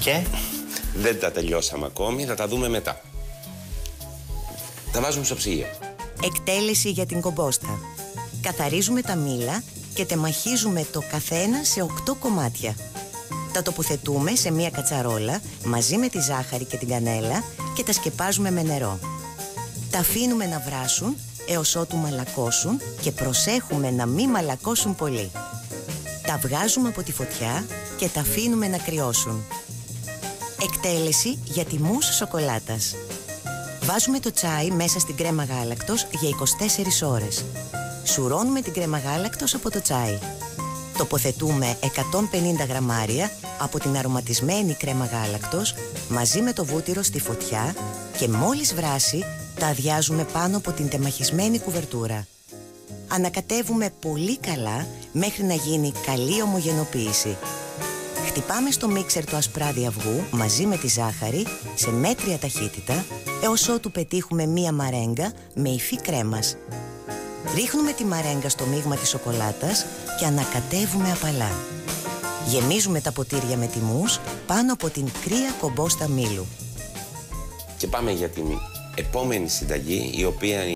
Και δεν τα τελειώσαμε ακόμη, θα τα δούμε μετά. Τα βάζουμε στο ψυγείο. Εκτέλεση για την κομπόστα. Καθαρίζουμε τα μήλα και τεμαχίζουμε το καθένα σε 8 κομμάτια. Τα τοποθετούμε σε μία κατσαρόλα μαζί με τη ζάχαρη και την κανέλα και τα σκεπάζουμε με νερό. Τα αφήνουμε να βράσουν έως ότου μαλακώσουν και προσέχουμε να μην μαλακώσουν πολύ. Τα βγάζουμε από τη φωτιά και τα αφήνουμε να κρυώσουν. Εκτέλεση για τη μους σοκολάτας. Βάζουμε το τσάι μέσα στην κρέμα γάλακτος για 24 ώρες. Σουρώνουμε την κρέμα γάλακτος από το τσάι. Τοποθετούμε 150 γραμμάρια από την αρωματισμένη κρέμα γάλακτος μαζί με το βούτυρο στη φωτιά και μόλις βράσει τα αδειάζουμε πάνω από την τεμαχισμένη κουβερτούρα. Ανακατεύουμε πολύ καλά μέχρι να γίνει καλή ομογενοποίηση. Χτυπάμε στο μίξερ το ασπράδι αυγού μαζί με τη ζάχαρη σε μέτρια ταχύτητα έως ότου πετύχουμε μία μαρέγκα με υφή κρέμας. Ρίχνουμε τη μαρέγκα στο μείγμα της σοκολάτας και ανακατεύουμε απαλά. Γεμίζουμε τα ποτήρια με τη μους πάνω από την κρύα κομπόστα μήλου. Και πάμε για την επόμενη συνταγή, η οποία